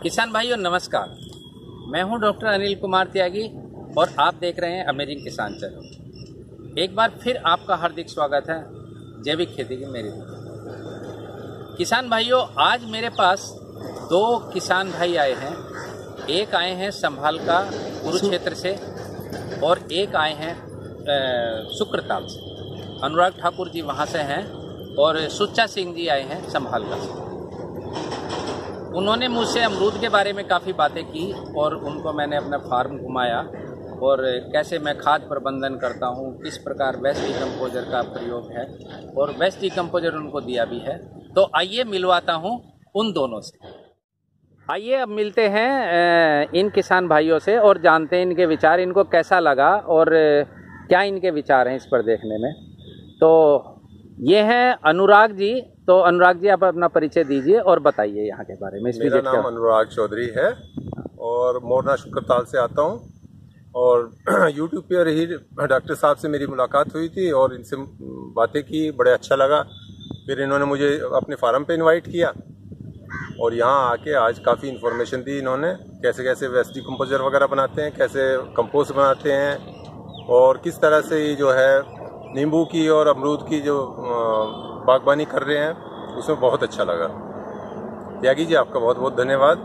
किसान भाइयों नमस्कार, मैं हूं डॉक्टर अनिल कुमार त्यागी और आप देख रहे हैं अमेजिंग किसान चैनल। एक बार फिर आपका हार्दिक स्वागत है जैविक खेती की मेरी वीडियो। किसान भाइयों, आज मेरे पास दो किसान भाई आए हैं। एक आए हैं संभाल का कुरुक्षेत्र से और एक आए हैं शुक्रताल से। अनुराग ठाकुर जी वहाँ से हैं और सुच्चा सिंह जी आए हैं संभाल का से। उन्होंने मुझसे अमरूद के बारे में काफ़ी बातें की और उनको मैंने अपना फार्म घुमाया और कैसे मैं खाद प्रबंधन करता हूँ, किस प्रकार वेस्ट डिकम्पोजर का प्रयोग है और वेस्ट डिकम्पोजर उनको दिया भी है। तो आइए मिलवाता हूँ उन दोनों से। आइए अब मिलते हैं इन किसान भाइयों से और जानते हैं इनके विचार, इनको कैसा लगा और क्या इनके विचार हैं इस पर देखने में। तो ये हैं अनुराग जी। तो अनुराग जी, आप अपना परिचय दीजिए और बताइए यहाँ के बारे में। मेरा नाम अनुराग चौधरी है और मोरना शुक्रताल से आता हूँ और यूट्यूब पर ही डॉक्टर साहब से मेरी मुलाकात हुई थी और इनसे बातें की, बड़े अच्छा लगा। फिर इन्होंने मुझे अपने फार्म पे इनवाइट किया और यहाँ आके आज काफ़ी इन्फॉर्मेशन दी इन्होंने, कैसे कैसे वेस्ट डिकम्पोजर वगैरह बनाते हैं, कैसे कंपोस्ट बनाते हैं और किस तरह से ये जो है नींबू की और अमरूद की जो बागबानी कर रहे हैं, उसमें बहुत अच्छा लगा। त्यागी जी, आपका बहुत बहुत धन्यवाद।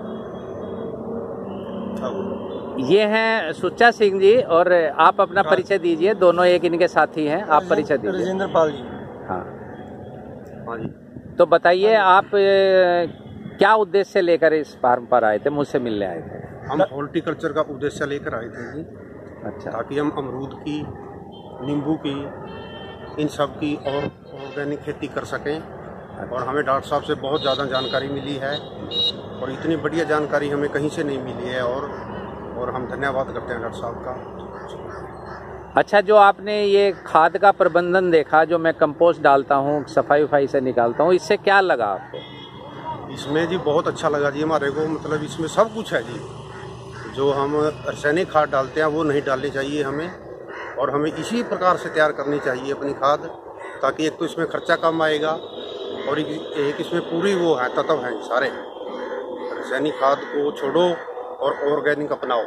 ये हैं सुच्चा सिंह जी और आप अपना परिचय दीजिए। दोनों एक इनके साथी हैं, आप परिचय दीजिए। राजेंद्र पाल जी। हाँ जी। तो बताइए आप क्या उद्देश्य लेकर इस फार्म पर आए थे, मुझसे मिलने आए थे? हम हॉर्टिकल्चर का उद्देश्य लेकर आए थे जी। अच्छा। ताकि हम अमरूद की, नींबू की, इन सब की और ऑर्गेनिक खेती कर सकें। और हमें डॉक्टर साहब से बहुत ज़्यादा जानकारी मिली है और इतनी बढ़िया जानकारी हमें कहीं से नहीं मिली है और हम धन्यवाद करते हैं डॉक्टर साहब का। अच्छा, जो आपने ये खाद का प्रबंधन देखा, जो मैं कंपोस्ट डालता हूँ, सफाई वफाई से निकालता हूँ, इससे क्या लगा आपको? इसमें जी बहुत अच्छा लगा जी हमारे को। मतलब इसमें सब कुछ है जी। जो हम रासायनिक खाद डालते हैं वो नहीं डालनी चाहिए हमें, और हमें इसी प्रकार से तैयार करनी चाहिए अपनी खाद, ताकि एक तो इसमें खर्चा कम आएगा और एक इसमें पूरी वो है तत्व हैं सारे। रासायनिक खाद को छोड़ो और ऑर्गेनिक अपनाओ।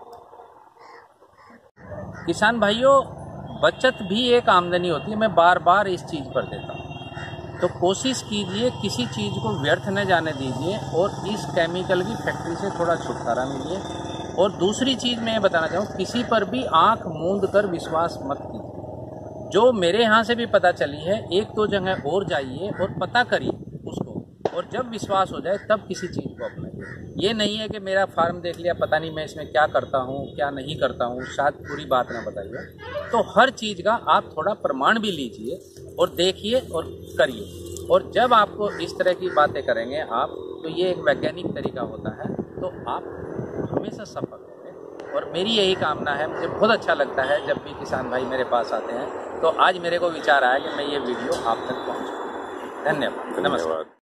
किसान भाइयों, बचत भी एक आमदनी होती है। मैं बार बार इस चीज़ पर देता हूँ, तो कोशिश कीजिए किसी चीज़ को व्यर्थ न जाने दीजिए और इस केमिकल की फैक्ट्री से थोड़ा छुटकारा मिलिए। और दूसरी चीज़ मैं ये बताना चाहूँ, किसी पर भी आंख मूंद कर विश्वास मत कीजिए। जो मेरे यहाँ से भी पता चली है, एक दो जगह और जाइए और पता करिए उसको, और जब विश्वास हो जाए तब किसी चीज़ को अपनाइए। ये नहीं है कि मेरा फार्म देख लिया, पता नहीं मैं इसमें क्या करता हूँ क्या नहीं करता हूँ, शायद पूरी बात ना बताइए। तो हर चीज़ का आप थोड़ा प्रमाण भी लीजिए और देखिए और करिए। और जब आपको इस तरह की बातें करेंगे आप, तो ये एक वैज्ञानिक तरीका होता है, तो आप हमेशा सफल होंगे। और मेरी यही कामना है। मुझे बहुत अच्छा लगता है जब भी किसान भाई मेरे पास आते हैं। तो आज मेरे को विचार आया कि मैं ये वीडियो आप तक पहुँचाऊँ। धन्यवाद, नमस्कार।